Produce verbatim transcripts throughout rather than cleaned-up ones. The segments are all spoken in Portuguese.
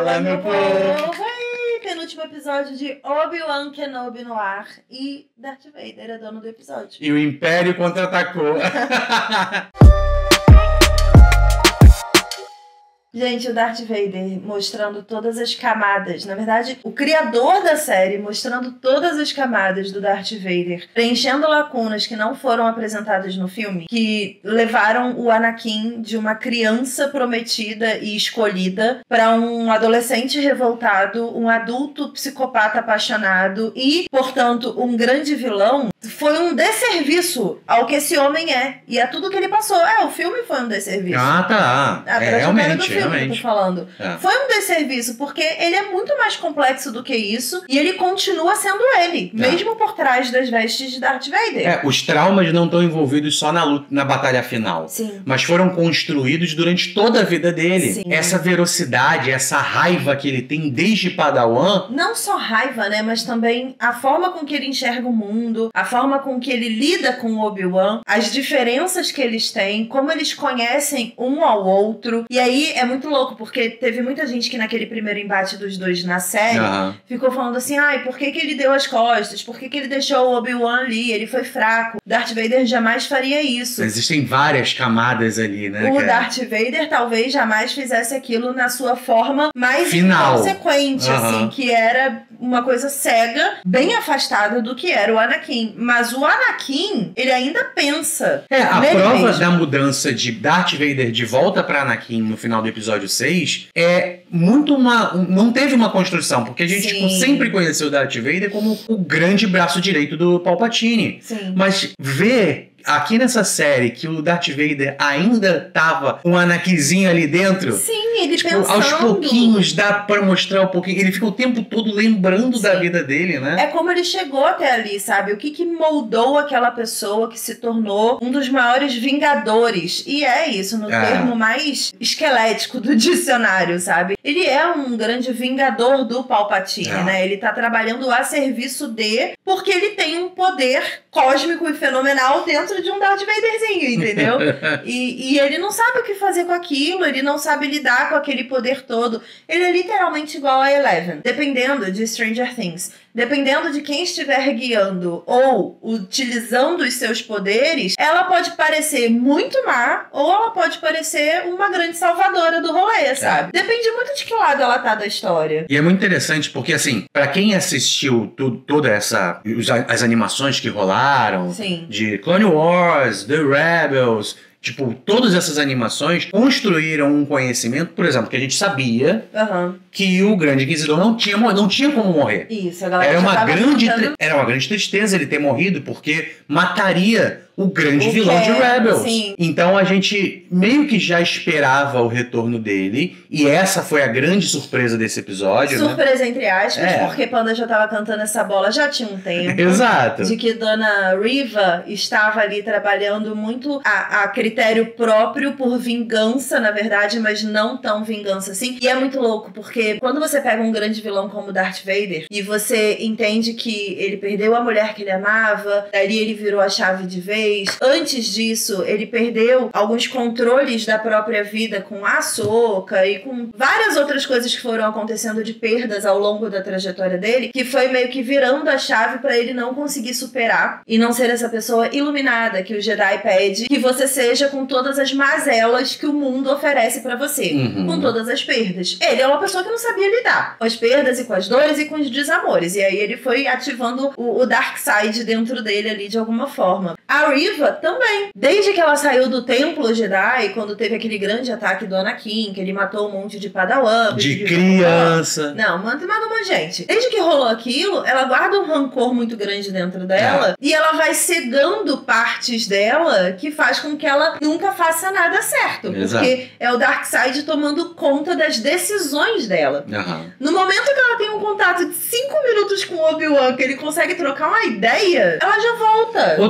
Fala, meu povo! Aí, penúltimo episódio de Obi-Wan Kenobi no ar. E Darth Vader é dono do episódio. E o Império contra-atacou. Gente, o Darth Vader mostrando todas as camadas. Na verdade, o criador da série mostrando todas as camadas do Darth Vader, preenchendo lacunas que não foram apresentadas no filme, que levaram o Anakin de uma criança prometida e escolhida para um adolescente revoltado, um adulto psicopata apaixonado e, portanto, um grande vilão. Foi um desserviço ao que esse homem é. E a tudo que ele passou. É, o filme foi um desserviço. Ah, tá. A é, realmente, do filme realmente. Que eu tô falando. É. Foi um desserviço, porque ele é muito mais complexo do que isso. E ele continua sendo ele. É. Mesmo por trás das vestes de Darth Vader. É, os traumas não estão envolvidos só na luta, na batalha final. Sim. Mas foram construídos durante toda a vida dele. Sim. Essa velocidade, essa raiva que ele tem desde Padawan. Não só raiva, né? Mas também a forma com que ele enxerga o mundo, a forma com que ele lida com o Obi-Wan, as diferenças que eles têm, como eles conhecem um ao outro. E aí é muito louco, porque teve muita gente que naquele primeiro embate dos dois na série uhum. ficou falando assim, ai, por que que ele deu as costas? Por que que ele deixou o Obi-Wan ali? Ele foi fraco. Darth Vader jamais faria isso. Existem várias camadas ali, né? O cara? Darth Vader talvez jamais fizesse aquilo na sua forma mais final, inconsequente, uhum. assim, que era uma coisa cega, bem afastada do que era o Anakin. Mas o Anakin, ele ainda pensa. É, a prova mesmo. da mudança de Darth Vader de volta pra Anakin no final do episódio seis é muito uma... Não teve uma construção, porque a gente tipo, sempre conheceu o Darth Vader como o grande braço direito do Palpatine. Sim. Mas ver aqui nessa série que o Darth Vader ainda tava um Anakinzinho ali dentro. Sim, ele tipo, pensando. Aos pouquinhos dá pra mostrar um pouquinho. Ele fica o tempo todo lembrando Sim. da vida dele, né? É como ele chegou até ali, sabe? O que que moldou aquela pessoa que se tornou um dos maiores vingadores. E é isso, no é. termo mais esquelético do dicionário, sabe? Ele é um grande vingador do Palpatine, é. né? Ele tá trabalhando a serviço de... Porque ele tem um poder cósmico e fenomenal dentro de um Darth Vaderzinho, entendeu? e, e ele não sabe o que fazer com aquilo, ele não sabe lidar com aquele poder todo. Ele é literalmente igual a Eleven, dependendo de Stranger Things. Dependendo de quem estiver guiando ou utilizando os seus poderes, ela pode parecer muito má ou ela pode parecer uma grande salvadora do rolê, sabe? É. Depende muito de que lado ela tá da história. E é muito interessante porque, assim, pra quem assistiu tu, toda essa... as animações que rolaram, Sim. de Clone Wars, The Rebels... Tipo, todas essas animações construíram um conhecimento, por exemplo, que a gente sabia uhum. que o Grande Inquisidor não tinha, não tinha como morrer. Isso, a galera era uma já tava grande tentando... Era uma grande tristeza ele ter morrido, porque mataria o grande o vilão de Rebels. Sim. Então a gente meio que já esperava o retorno dele, e essa foi a grande surpresa desse episódio. Surpresa, né? entre aspas, é. porque Panda já tava cantando essa bola já tinha um tempo. Exato. De que Dona Riva estava ali trabalhando muito a, a critério próprio por vingança, na verdade, mas não tão vingança assim. E é muito louco, porque quando você pega um grande vilão como Darth Vader e você entende que ele perdeu a mulher que ele amava, dali ele virou a chave de vez. Antes disso, ele perdeu alguns controles da própria vida com a Ahsoka e com várias outras coisas que foram acontecendo de perdas ao longo da trajetória dele, que foi meio que virando a chave pra ele não conseguir superar e não ser essa pessoa iluminada que o Jedi pede que você seja com todas as mazelas que o mundo oferece pra você, uhum. com todas as perdas. Ele é uma pessoa que não sabia lidar com as perdas e com as dores e com os desamores, e aí ele foi ativando o, o Dark Side dentro dele ali de alguma forma. A Riva também. Desde que ela saiu do Templo Jedi, quando teve aquele grande ataque do Anakin, que ele matou um monte de Padawan. De criança. Não, manda uma gente. Desde que rolou aquilo, ela guarda um rancor muito grande dentro dela, é. e ela vai cegando partes dela que faz com que ela nunca faça nada certo. Exato. Porque é o Darkseid tomando conta das decisões dela. Uhum. No momento que ela tem um contato de cinco minutos com o Obi-Wan, que ele consegue trocar uma ideia, ela já volta. Outra parada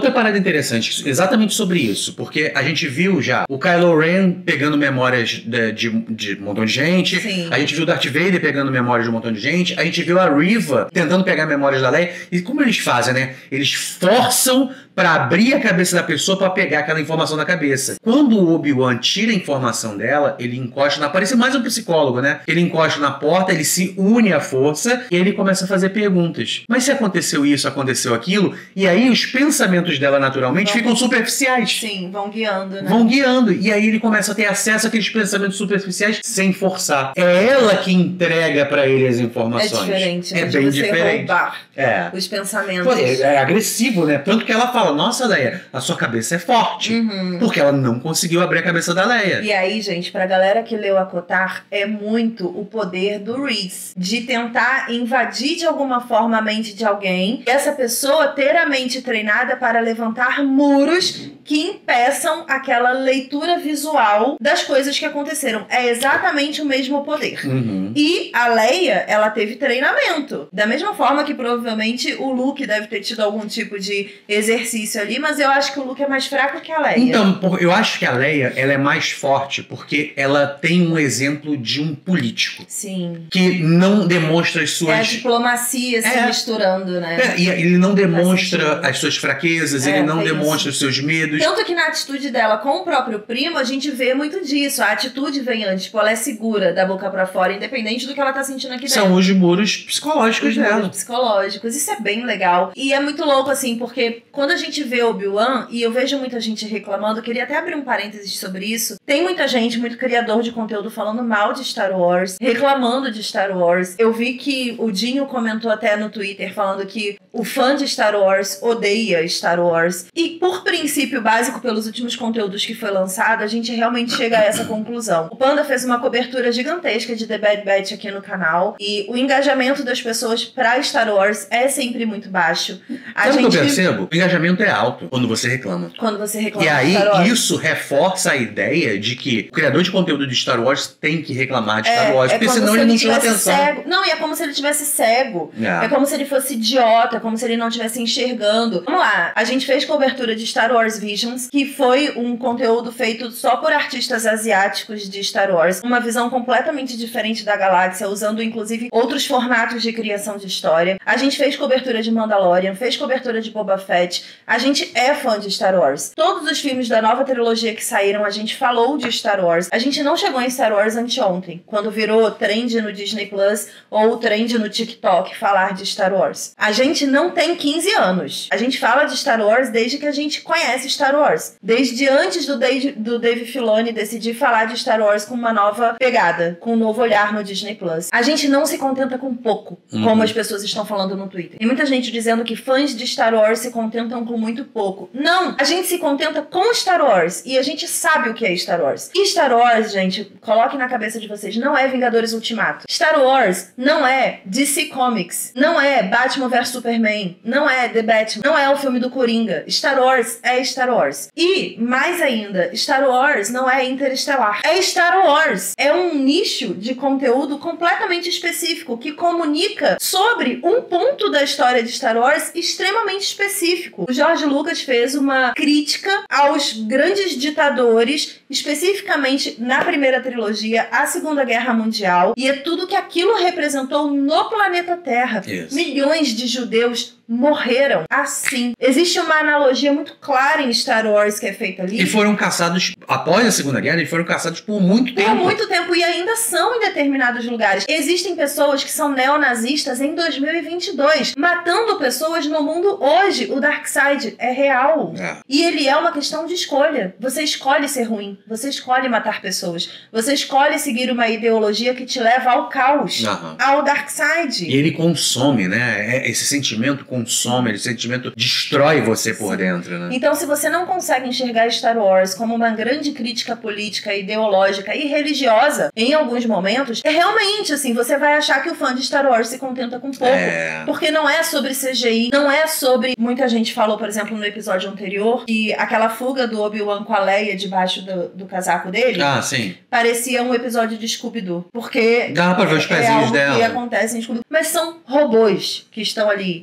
interessante, exatamente sobre isso, porque a gente viu já o Kylo Ren pegando memórias de, de, de um montão de gente, Sim. a gente viu o Darth Vader pegando memórias de um montão de gente, a gente viu a Riva tentando pegar memórias da Leia, e como eles fazem, né? Eles forçam pra abrir a cabeça da pessoa pra pegar aquela informação da cabeça. Quando o Obi-Wan tira a informação dela, ele encosta na... Parece mais um psicólogo, né? Ele encosta na porta, ele se une à força e ele começa a fazer perguntas. Mas se aconteceu isso, aconteceu aquilo, e aí os pensamentos dela naturalmente vão, ficam superficiais. Sim, vão guiando, né? Vão guiando. E aí ele começa a ter acesso àqueles pensamentos superficiais sem forçar. É ela que entrega pra ele as informações. É diferente, né? É de bem você diferente. roubar É. os pensamentos. Pô, é, é agressivo, né? Tanto que ela fala, nossa, Leia, a sua cabeça é forte. Uhum. Porque ela não conseguiu abrir a cabeça da Leia. E aí, gente, pra galera que leu a Kotar, é muito o poder do Reese. De tentar invadir de alguma forma a mente de alguém. E essa pessoa ter a mente treinada para levantar muros que impeçam aquela leitura visual das coisas que aconteceram. É exatamente o mesmo poder. Uhum. E a Leia, ela teve treinamento. Da mesma forma que provavelmente o Luke deve ter tido algum tipo de exercício ali, mas eu acho que o Luke é mais fraco que a Leia. Então, por- eu acho que a Leia, ela é mais forte porque ela tem um exemplo de um político. Sim. Que não demonstra as É a suas... diplomacia se É. misturando, né? É, e ele não demonstra sentido. as suas fraquezas, É, ele não é demonstra os seus medos. Tanto que na atitude dela com o próprio primo, a gente vê muito disso. A atitude vem antes, tipo, ela é segura da boca pra fora, independente do que ela tá sentindo aqui dentro. São os muros psicológicos Os dela. muros psicológicos. Isso é bem legal. E é muito louco, assim, porque quando a gente vê Obi-Wan, e eu vejo muita gente reclamando, eu queria até abrir um parênteses sobre isso, tem muita gente, muito criador de conteúdo falando mal de Star Wars, reclamando de Star Wars. Eu vi que o Dinho comentou até no Twitter falando que o fã de Star Wars odeia Star Wars. E por princípio básico, pelos últimos conteúdos que foi lançado, a gente realmente chega a essa conclusão. O Panda fez uma cobertura gigantesca de The Bad Batch aqui no canal, e o engajamento das pessoas pra Star Wars é sempre muito baixo. A Sabe o gente... que eu percebo? O engajamento é alto quando você reclama. Quando você reclama E de aí, Star Wars. isso reforça a ideia de que o criador de conteúdo de Star Wars tem que reclamar de Star Wars, é porque como senão se ele não ele chama tivesse atenção. cego. Não, e é como se ele tivesse cego. É. É como se ele fosse idiota, é como se ele não estivesse enxergando. Vamos lá, a gente fez cobertura de Star Wars Visions, que foi um conteúdo feito só por artistas asiáticos de Star Wars. Uma visão completamente diferente da galáxia, usando inclusive outros formatos de criação de história. A gente fez cobertura de Mandalorian, fez cobertura de Boba Fett. A gente é fã de Star Wars. Todos os filmes da nova trilogia que saíram, a gente falou de Star Wars. A gente não chegou em Star Wars anteontem, quando virou trend no Disney Plus ou trend no TikTok falar de Star Wars. A gente não tem quinze anos. A gente fala de Star Wars desde que a gente conhece Star Wars. Desde antes do Dave, do Dave Filoni decidir falar de Star Wars com uma nova pegada, com um novo olhar no Disney Plus. A gente não se contenta com pouco, Uhum. como as pessoas estão falando no Twitter. Tem muita gente dizendo que fãs de Star Wars se contentam com muito pouco. Não! A gente se contenta com Star Wars e a gente sabe o que é Star Wars. E Star Wars, gente, coloque na cabeça de vocês, não é Vingadores Ultimato. Star Wars não é D C Comics, não é Batman versus Superman, não é The Batman, não é o filme do Coringa. Star Wars é Star Wars. E, mais ainda, Star Wars não é Interestelar. É Star Wars. É um nicho de conteúdo completamente específico que comunica sobre um ponto da história de Star Wars extremamente específico. O George Lucas fez uma crítica aos grandes ditadores, especificamente na primeira trilogia, a Segunda Guerra Mundial, e é tudo que aquilo representou no planeta Terra. Isso. Milhões de judeus morreram assim. Existe uma analogia muito clara em Star Wars que é feita ali. E foram caçados, após a Segunda Guerra, eles foram caçados por muito tempo. Por muito tempo, e ainda são em determinados lugares. Existem pessoas que são neonazistas em dois mil e vinte e dois, matando pessoas no mundo hoje. O Darkseid é real. É. E ele é uma questão de escolha. Você escolhe ser ruim. Você escolhe matar pessoas. Você escolhe seguir uma ideologia que te leva ao caos. Aham. Ao Darkseid. E ele consome, né? É- Esse sentimento consome, esse sentimento destrói você por Sim. dentro, né? Então, se você não consegue enxergar Star Wars como uma grande crítica política, ideológica e religiosa em alguns momentos, é realmente assim, você vai achar que o fã de Star Wars se contenta com pouco. É. Porque não é sobre C G I, não é sobre... Muita gente falou, por exemplo, no episódio anterior, que aquela fuga do Obi-Wan com a Leia debaixo do, do casaco dele Ah, sim. parecia um episódio de Scooby-Doo. Porque Dá pra ver os é pezinhos algo dela. que acontece em Scooby-Doo. Mas são robôs que estão ali. São pessoas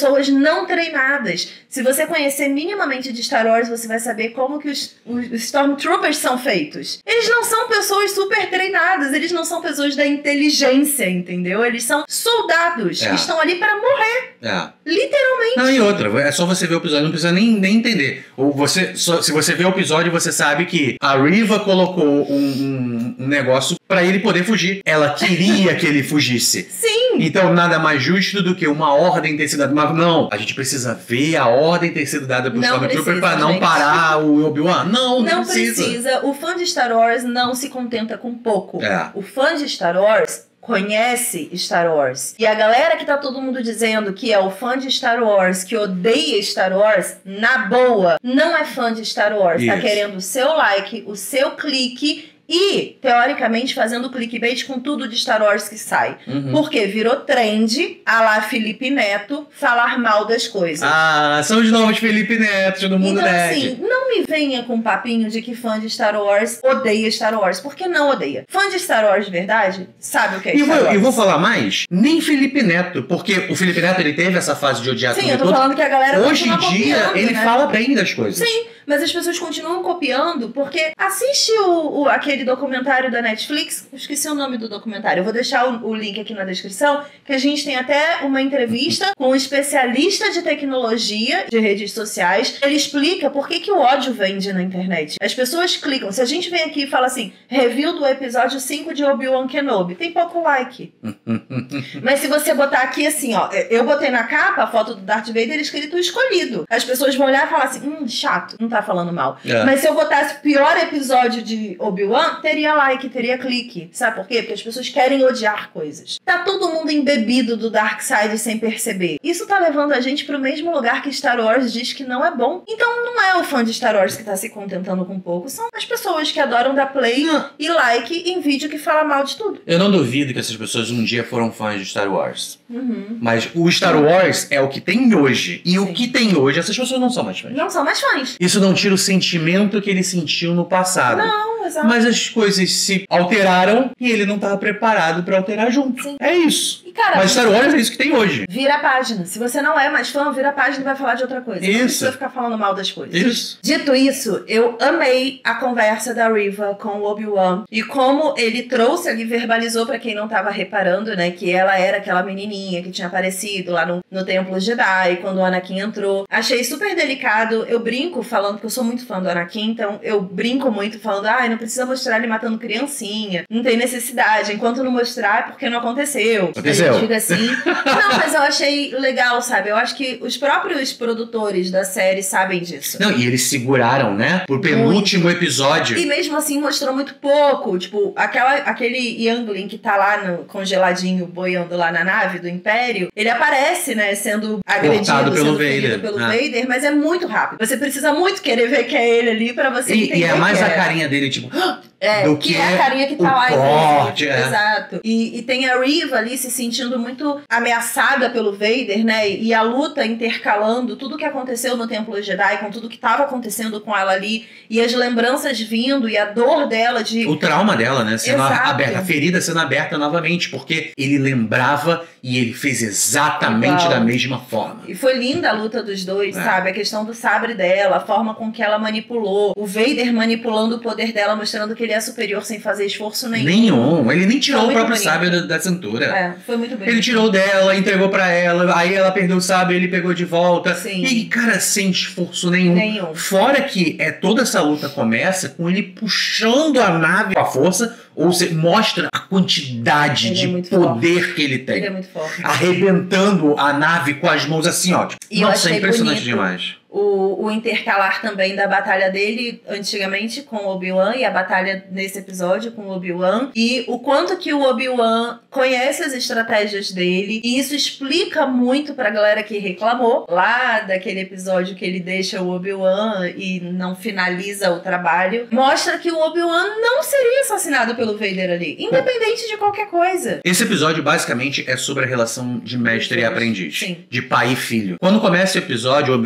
pessoas não treinadas. Se você conhecer minimamente de Star Wars, você vai saber como que os, os Stormtroopers são feitos. Eles não são pessoas super treinadas, eles não são pessoas da inteligência, entendeu? Eles são soldados é. que estão ali para morrer. É. Literalmente. Não, e outra, é só você ver o episódio, não precisa nem, nem entender. Ou você, só, se você ver o episódio, você sabe que a Riva colocou um, um, um negócio pra ele poder fugir. Ela queria que ele fugisse. Sim. Então, nada mais justo do que uma ordem ter sido dada. Mas não, a gente precisa ver a ordem ter sido dada pro Stormtrooper pra não gente. parar o Obi-Wan. Não, não, não precisa. precisa. O fã de Star Wars não se contenta com pouco. É. O fã de Star Wars conhece Star Wars. E a galera que tá todo mundo dizendo que é o fã de Star Wars, que odeia Star Wars, na boa, não é fã de Star Wars. Isso. Tá querendo o seu like, o seu clique e, teoricamente, fazendo clickbait com tudo de Star Wars que sai. Uhum. Porque virou trend, a lá Felipe Neto, falar mal das coisas. Ah, são os novos Felipe Neto do mundo então, nerd. assim, não me venha com um papinho de que fã de Star Wars odeia Star Wars, porque não odeia. Fã de Star Wars de verdade sabe o que é E Star vou, Wars. eu vou falar mais, nem Felipe Neto, porque o Felipe Neto ele teve essa fase de odiar Sim, tudo eu tô todo. falando que a galera Hoje em continua dia, copiando, ele né? fala bem das coisas. Sim, mas as pessoas continuam copiando porque assiste o, o, aquele documentário da Netflix, eu esqueci o nome do documentário, eu vou deixar o, o link aqui na descrição, que a gente tem até uma entrevista com um especialista de tecnologia de redes sociais. Ele explica por que, que o ódio vende na internet. As pessoas clicam, se a gente vem aqui e fala assim, review do episódio cinco de Obi-Wan Kenobi, tem pouco like. Mas se você botar aqui assim, ó, eu botei na capa a foto do Darth Vader escrito escolhido. As pessoas vão olhar e falar assim, hum, chato, não tá falando mal. É. Mas se eu botasse o pior episódio de Obi-Wan, teria like, teria clique. Sabe por quê? Porque as pessoas querem odiar coisas. Tá todo mundo embebido do Dark Side sem perceber. Isso tá levando a gente pro mesmo lugar que Star Wars diz que não é bom. Então não é o fã de Star Wars que tá se contentando com pouco, são as pessoas que adoram dar play Não. e like em vídeo que fala mal de tudo. Eu não duvido que essas pessoas um dia foram fãs de Star Wars. Uhum. Mas o Star Wars é o que tem hoje. E Sim. o que tem hoje, essas pessoas não são mais fãs. Não são mais fãs. Isso não tira o sentimento que ele sentiu no passado. Não, exato. Mas as coisas se alteraram e ele não estava preparado para alterar junto. Sim. É isso. E, cara, Mas Star Wars é isso que tem hoje. vira a página. Se você não é mais fã, vira a página e vai falar de outra coisa. Não Isso. precisa ficar falando mal das coisas. Isso. Dito isso, eu amei a conversa da Riva com o Obi-Wan e como ele trouxe ali, verbalizou pra quem não tava reparando, né, que ela era aquela menininha que tinha aparecido lá no, no Templo Jedi quando o Anakin entrou. Achei super delicado. Eu brinco falando que eu sou muito fã do Anakin, então eu brinco muito falando, ai, ah, não precisa mostrar ele matando criancinha, não tem necessidade. Enquanto não mostrar, é porque não aconteceu. Aconteceu. A gente fica assim. Não, mas eu achei legal, sabe? Eu acho que os próprios produtores da série sabem disso. Não, e eles seguraram, né? Por penúltimo episódio. E mesmo assim mostrou muito pouco. Tipo, aquela, aquele Youngling que tá lá no congeladinho, boiando lá na nave do Império, ele aparece, né, sendo agredido, Cortado pelo sendo ferido Vader. pelo Ah. Vader, mas é muito rápido. Você precisa muito querer ver que é ele ali pra você E, entender e é mais que a é. carinha dele, tipo, É, do que que é a carinha que tá o lá. corte, inclusive. é. Exato. E, e tem a Riva ali se sentindo muito ameaçada pelo Vader, né? E a luta intercalando tudo que aconteceu no Templo Jedi com tudo que tava acontecendo com ela ali. E as lembranças vindo e a dor dela de... o trauma dela, né? Sendo Exato. aberta, a ferida sendo aberta novamente, porque ele lembrava e ele fez exatamente Igual. da mesma forma. E foi linda a luta dos dois, É. sabe? A questão do sabre dela, a forma com que ela manipulou. O Vader manipulando o poder dela, mostrando que ele é superior sem fazer esforço nenhum. Nenhum. Ele nem tirou Foi o muito próprio bonito. sábio da, da cintura. É, foi muito bonito. Ele tirou dela, entregou pra ela, aí ela perdeu o sábio, ele pegou de volta. Sim. E, cara, sem esforço nenhum. Nenhum. Fora que é, toda essa luta começa com ele puxando a nave com a força, ou seja, mostra a quantidade Ele é de muito poder forte. que ele tem. Ele é muito forte. Arrebentando a nave com as mãos assim, ó. Tipo, E eu nossa, é achei impressionante bonito. demais. O, o intercalar também da batalha dele antigamente com o Obi-Wan e a batalha nesse episódio com o Obi-Wan e o quanto que o Obi-Wan conhece as estratégias dele e isso explica muito pra galera que reclamou lá daquele episódio que ele deixa o Obi-Wan e não finaliza o trabalho. Mostra que o Obi-Wan não seria assassinado pelo Vader ali, independente de qualquer coisa. Esse episódio basicamente é sobre a relação de mestre e Dos dois. aprendiz. Sim. De pai e filho. Quando começa o episódio, o Obi-Wan tá andando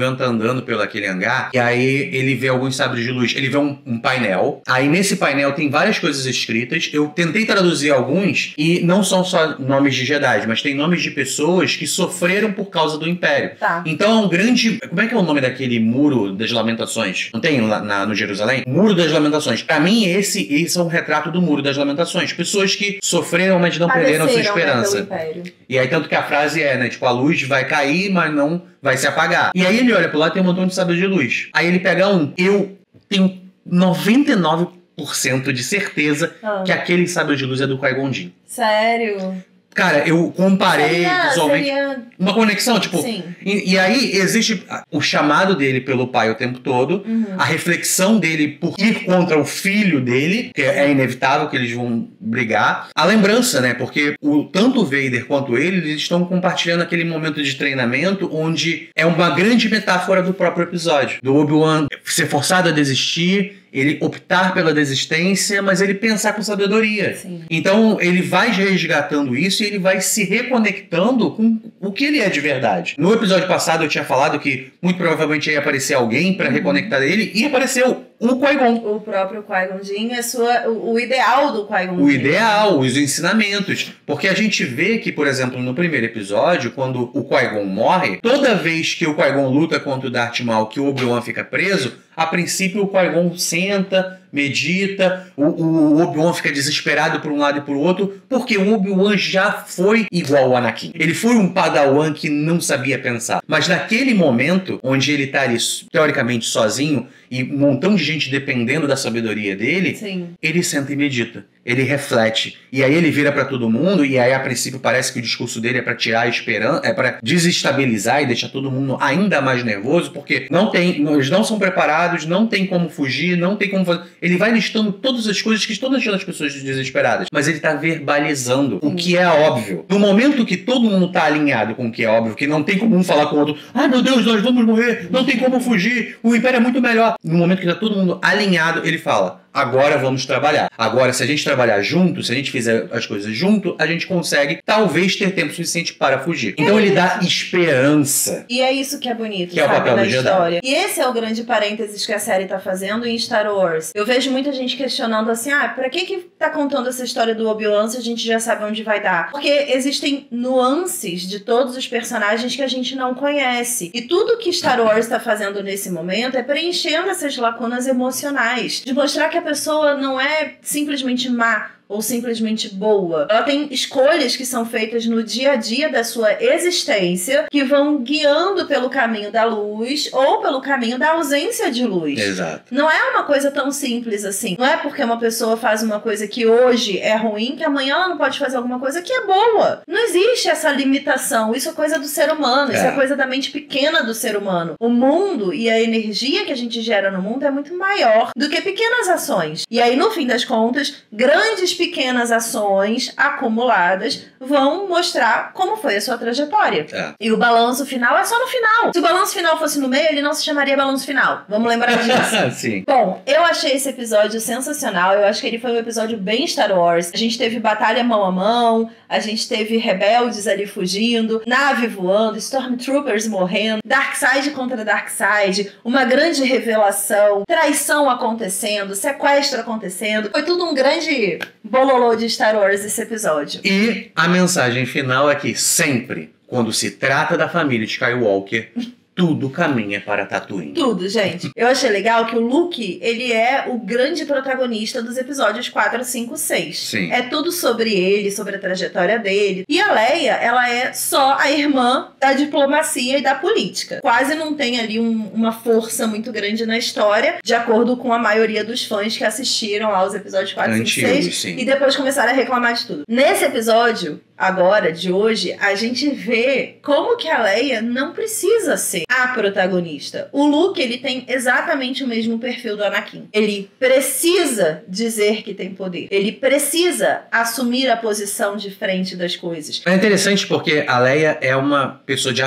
andando pelo aquele hangar, e aí ele vê alguns sabres de luz. Ele vê um, um painel, aí nesse painel tem várias coisas escritas. Eu tentei traduzir alguns, e não são só nomes de Jedi, mas tem nomes de pessoas que sofreram por causa do Império. Tá. Então é um grande... Como é que é o nome daquele muro das lamentações? Não tem lá na, no Jerusalém? Muro das lamentações. Pra mim, esse, esse é um retrato do muro das lamentações. Pessoas que sofreram, mas não perderam sua esperança. Né, e aí, tanto que a frase é, né? Tipo, a luz vai cair, mas não vai se apagar. E aí ele olha pro lado e tem um montão de sabres de luz. Aí ele pega um. Eu tenho noventa e nove por cento de certeza ah. que aquele sabre de luz é do Qui-Gon Jinn. Sério? Cara, eu comparei seria, visualmente seria... uma conexão, tipo... Sim. E, e aí existe o chamado dele pelo pai o tempo todo, uhum. a reflexão dele por ir contra o filho dele, que é inevitável que eles vão brigar. A lembrança, né? Porque o, tanto o Vader quanto ele, eles estão compartilhando aquele momento de treinamento onde é uma grande metáfora do próprio episódio. Do Obi-Wan ser forçado a desistir, ele optar pela desistência, mas ele pensar com sabedoria. Sim. Então, ele vai resgatando isso e ele vai se reconectando com o que ele é de verdade. No episódio passado, eu tinha falado que muito provavelmente ia aparecer alguém para uhum. reconectar ele, e apareceu o Qui-Gon. O próprio Qui-Gon Jinn é sua, o, o ideal do Qui-Gon Jinn. O ideal, os ensinamentos. Porque a gente vê que, por exemplo, no primeiro episódio, quando o Qui-Gon morre, toda vez que o Qui-Gon luta contra o Darth Maul, que o Obi-Wan fica preso, a princípio o Qui-Gon senta, medita, o, o Obi-Wan fica desesperado por um lado e por outro, porque o Obi-Wan já foi igual ao Anakin. Ele foi um padawan que não sabia pensar. Mas naquele momento, onde ele está ali, teoricamente, sozinho, e um montão de gente dependendo da sabedoria dele, Sim. ele senta e medita. Ele reflete. E aí ele vira pra todo mundo, e aí a princípio parece que o discurso dele é pra tirar a esperança, é pra desestabilizar e deixar todo mundo ainda mais nervoso, porque não tem, eles não são preparados, não tem como fugir, não tem como fazer. Ele vai listando todas as coisas que estão deixando as pessoas desesperadas, mas ele tá verbalizando Sim. o que é óbvio. No momento que todo mundo tá alinhado com o que é óbvio, que não tem como um falar com o outro, ai meu Deus, nós vamos morrer, não tem como fugir, o Império é muito melhor. No momento que tá todo mundo alinhado, ele fala: agora vamos trabalhar. Agora, se a gente trabalhar junto, se a gente fizer as coisas junto, a gente consegue, talvez, ter tempo suficiente para fugir. Então é ele dá esperança. E é isso que é bonito, que é sabe, o papel da do história. Jedi. E esse é o grande parênteses que a série tá fazendo em Star Wars. Eu vejo muita gente questionando assim, ah, pra que que tá contando essa história do Obi-Wan se a gente já sabe onde vai dar? Porque existem nuances de todos os personagens que a gente não conhece. E tudo que Star Wars tá fazendo nesse momento é preenchendo essas lacunas emocionais. De mostrar que a pessoa não é simplesmente má ou simplesmente boa. Ela tem escolhas que são feitas no dia a dia da sua existência que vão guiando pelo caminho da luz ou pelo caminho da ausência de luz. Exato. Não é uma coisa tão simples assim. Não é porque uma pessoa faz uma coisa que hoje é ruim que amanhã ela não pode fazer alguma coisa que é boa. Não existe essa limitação. Isso é coisa do ser humano. É. Isso é coisa da mente pequena do ser humano. O mundo e a energia que a gente gera no mundo é muito maior do que pequenas ações. E aí, no fim das contas, grandes pequenas ações acumuladas vão mostrar como foi a sua trajetória. É. E o balanço final é só no final. Se o balanço final fosse no meio, ele não se chamaria balanço final. Vamos lembrar disso. Sim. Bom, eu achei esse episódio sensacional. Eu acho que ele foi um episódio bem Star Wars. A gente teve batalha mão a mão, a gente teve rebeldes ali fugindo, nave voando, Stormtroopers morrendo, Darkseid contra Darkseid, uma grande revelação, traição acontecendo, sequestro acontecendo. Foi tudo um grande bololô de Star Wars esse episódio. E a mensagem final é que sempre, quando se trata da família Skywalker, tudo caminha para Tatooine. Tudo, gente. Eu achei legal que o Luke, ele é o grande protagonista dos episódios quatro, cinco, seis. Sim. É tudo sobre ele, sobre a trajetória dele. E a Leia, ela é só a irmã da diplomacia e da política. Quase não tem ali um, uma força muito grande na história, de acordo com a maioria dos fãs que assistiram aos episódios quatro, cinco, seis. Sim. E depois começaram a reclamar de tudo. Nesse episódio, agora, de hoje, a gente vê como que a Leia não precisa ser a protagonista. O Luke, ele tem exatamente o mesmo perfil do Anakin. Ele precisa dizer que tem poder. Ele precisa assumir a posição de frente das coisas. É interessante porque a Leia é uma pessoa de ação.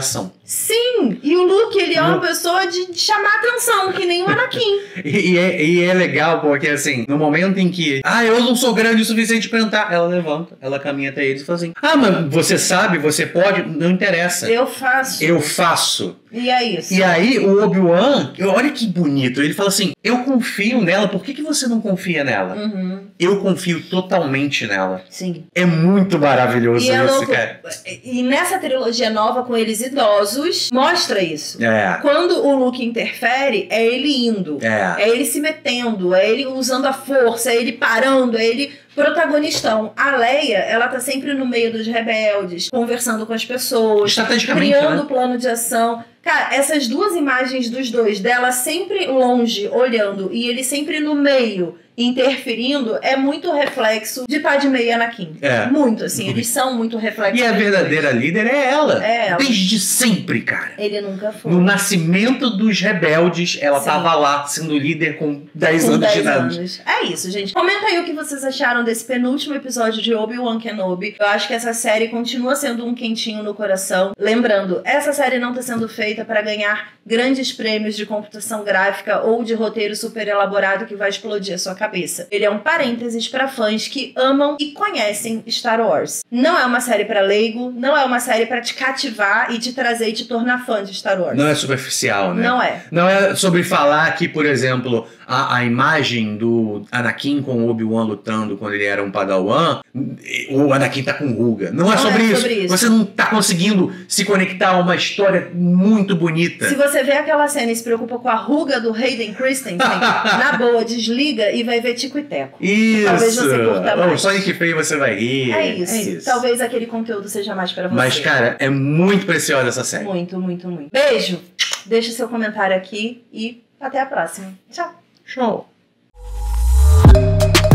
Sim, e o Luke, ele é uma pessoa de, de chamar atenção, que nem o Anakin. e, e, é, e é legal, porque assim, no momento em que, ah, eu não sou grande o suficiente pra entrar, ela levanta, ela caminha até eles e fala assim, ah, mas você sabe, você pode, não interessa. Eu faço. Eu faço. E é isso. E aí, o Obi-Wan, olha que bonito, ele fala assim, eu confio nela, por que, que você não confia nela? Uhum. Eu confio totalmente nela. Sim. É muito maravilhoso e é isso, louco. cara. E nessa trilogia nova com eles idosos, mostra isso. É. Quando o Luke interfere, é ele indo. É. É ele se metendo, é ele usando a força, é ele parando, é ele protagonistão. A Leia, ela tá sempre no meio dos rebeldes, conversando com as pessoas, estrategicamente, criando né? plano de ação. Cara, essas duas imagens dos dois, dela sempre longe, olhando, e ele sempre no meio, interferindo, é muito reflexo de Padmé e Anakin. É. Muito, assim, eles são muito reflexos. E a verdadeira líder é ela. É ela. Desde sempre, cara. Ele nunca foi. No nascimento dos rebeldes, ela Sim. tava lá, sendo líder com dez Com anos de dez idade. anos. É isso, gente. Comenta aí o que vocês acharam desse penúltimo episódio de Obi-Wan Kenobi. Eu acho que essa série continua sendo um quentinho no coração. Lembrando, essa série não tá sendo feita para ganhar grandes prêmios de computação gráfica ou de roteiro super elaborado que vai explodir a sua cabeça. Ele é um parênteses para fãs que amam e conhecem Star Wars. Não é uma série para leigo, não é uma série para te cativar e te trazer e te tornar fã de Star Wars. Não é superficial, né? Não é. Não é sobre falar que, por exemplo, a, a imagem do Anakin com o Obi-Wan lutando quando ele era um padawan, o Anakin tá com ruga. Não, é, Não sobre, é isso. sobre isso. Você não tá conseguindo se conectar a uma história muito bonita. Se você vê aquela cena e se preocupa com a ruga do Hayden Christensen, na boa, desliga e vai ver Tico e Teco. Isso. Talvez você curta mais. O Sonic Feio você vai rir. É isso. É isso. Talvez aquele conteúdo seja mais pra você. Mas, cara, é muito preciosa essa série. Muito, muito, muito. Beijo. Deixa seu comentário aqui e até a próxima. Tchau. Show.